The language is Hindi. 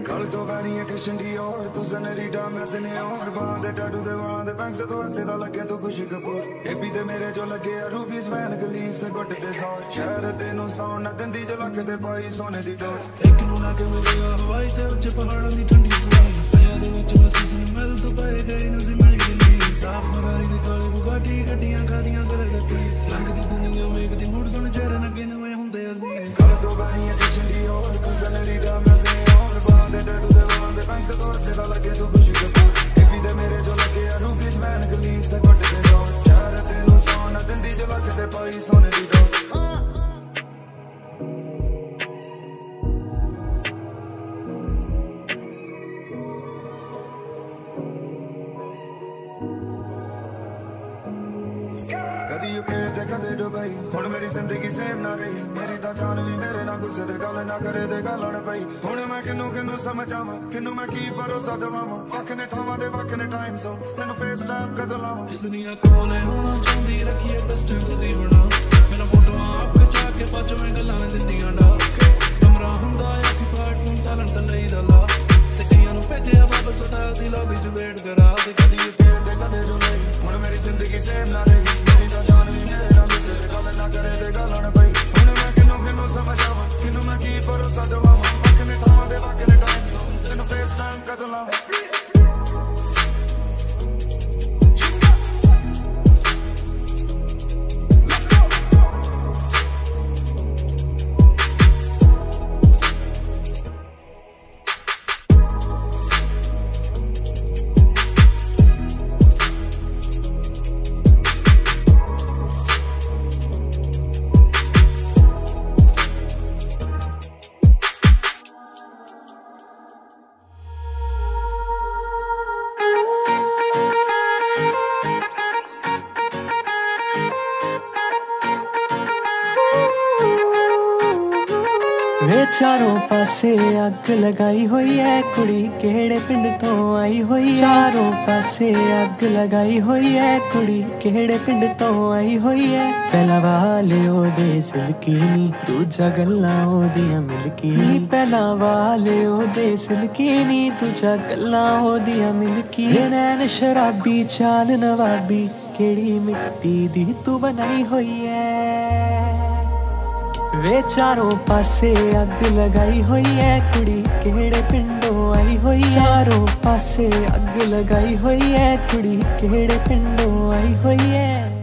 गल तो पैनी है कृष्ण डी और तू सनरीटा मैं सने और बांह दे टैटू दे वालां दे बैंक से तो हसे दा लगे तो खुशी कपूर एपी दे मेरे जो लगे रूबीज वैन गलीफ ते गुट ते सौ शहर तेनू साउंड ना दिंदी जो लख दे पाई सोने दी टोच एक नू लाके मेरे हवाई ते उच्च पहाड़ां दी ठंडी हवाई पिया दे विच मैं सीसन मिल तो पाए गई नू सी मिल गई साफ फरारी दी काली बुगाटी गड्डियां खादियां सरे दे लंघदी दुनिया वेखदी मुड़ सुन चेहरे नगे नवे हुंदे असी गल तो पैनी है कृष्ण डी और तू सनरीटा मैं सने और बांह दे टैटू दे वालां दे बैंक से तो हसे दा लगे तो खुशी कपूर एपी दे मेरे जो लगे रूबीज वैन गलीफ ते गुट ते सौ शहर तेनू साउंड ना दिंदी जो लख दे पाई सोने दी टोच कदी यूके ते कदे दुबई हुण मेरी जिंदगी सेम ना रही मेरी तां जान भी मेरे ना गुस्से दे गल ना करे दे गल न पई हुण मैं किन्नू किन्नू समझावां किन्नू मैं की भरोसा दवावां वख ने ठावां दे वख ने टाइम सो तेनू फेस टाइम कदों लावां दुनिया कोले होना चाहती रखिए डिस्टेंस असी बना मेरा फोटो आप खचा के पाँच में गल्लां ने दिंदियां डा कमरा हुंदा है कि पार्ट साइलेंट लई दला ते कईयां नू भेजिया वापस उठा दी लॉबी च वेट करा ते कदी यूके ते कदे दुबई हुण मेरी जिंदगी सेम ना रही मेरी तां जान भी मेरे ना गुस्से दे गल ना करे दे गल न पई हुण मैं किन्नू किन्नू समझावां किन्नू मैं की भरोसा दवावां वख ने ठावां दे वख ने टाइम सो तेनू फेस टाइम कदों लावां वे चारों पासे अग लगाई हुई है कुड़ी केड़े पिंड तो आई हुई है चारों पासे अग लगाई हुई है कुड़ी केड़े पिंड तो आई हुई है पहला वाले ओदे सिल्की नी दूजा गल्लां ओदियां मिलकी नी पहला वाले ओदे सिल्की नी दूजा गल्लां ओदियां मिलकी नैन शराबी चाल नवाबी केड़ी मिट्टी दी तू बनाई हुई है वे चारों पासे अग लगाई हुई है कुड़ी केड़े पिंडों आई हुई है चारों पासे अग लगाई हुई है कुड़ी केड़े पिंडों आई हुई है।